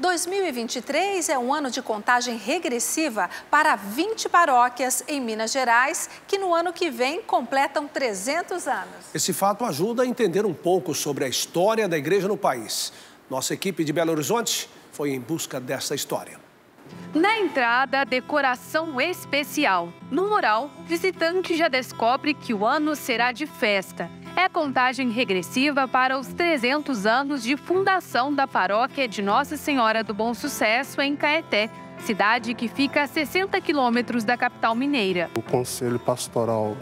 2023 é um ano de contagem regressiva para 20 paróquias em Minas Gerais, que no ano que vem completam 300 anos. Esse fato ajuda a entender um pouco sobre a história da igreja no país. Nossa equipe de Belo Horizonte foi em busca dessa história. Na entrada, decoração especial. No mural, visitante já descobre que o ano será de festa. É contagem regressiva para os 300 anos de fundação da paróquia de Nossa Senhora do Bom Sucesso, em Caeté, cidade que fica a 60 quilômetros da capital mineira. O Conselho Pastoral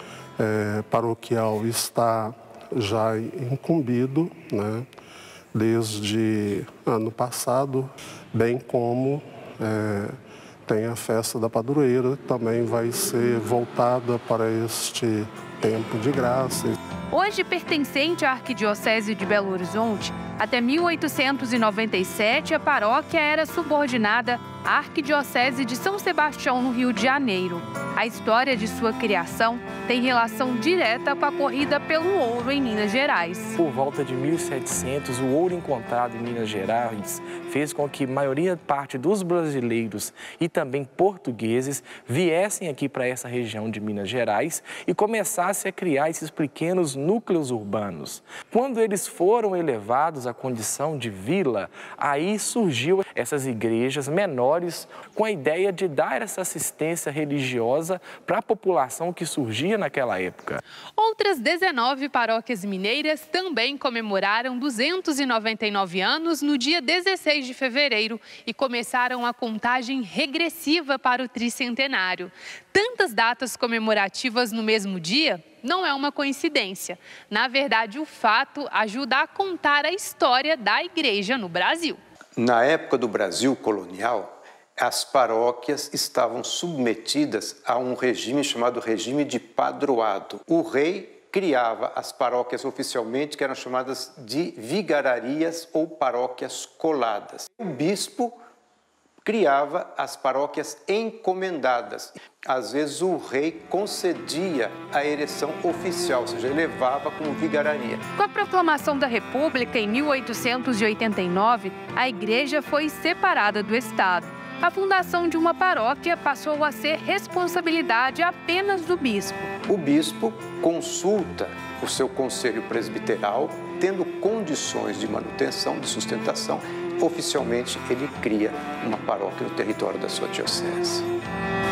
Paroquial está já incumbido, né, desde ano passado, bem como tem a festa da padroeira, também vai ser voltada para este tempo de graça. Hoje pertencente à Arquidiocese de Belo Horizonte, até 1897 a paróquia era subordinada à Arquidiocese de São Sebastião, no Rio de Janeiro. A história de sua criação tem relação direta com a corrida pelo ouro em Minas Gerais. Por volta de 1700, o ouro encontrado em Minas Gerais fez com que a parte dos brasileiros e também portugueses viessem aqui para essa região de Minas Gerais e começassem a criar esses pequenos núcleos urbanos. Quando eles foram elevados à condição de vila, aí surgiu essas igrejas menores com a ideia de dar essa assistência religiosa para a população que surgia naquela época. Outras 19 paróquias mineiras também comemoraram 299 anos no dia 16 de fevereiro e começaram a contagem regressiva para o tricentenário. Tantas datas comemorativas no mesmo dia não é uma coincidência. Na verdade, o fato ajuda a contar a história da igreja no Brasil. Na época do Brasil colonial, as paróquias estavam submetidas a um regime chamado regime de padroado. O rei criava as paróquias oficialmente, que eram chamadas de vigararias ou paróquias coladas. O bispo criava as paróquias encomendadas. Às vezes o rei concedia a ereção oficial, ou seja, elevava como vigararia. Com a proclamação da República em 1889, a igreja foi separada do Estado. A fundação de uma paróquia passou a ser responsabilidade apenas do bispo. O bispo consulta o seu conselho presbiteral, tendo condições de manutenção, de sustentação. Oficialmente, ele cria uma paróquia no território da sua diocese.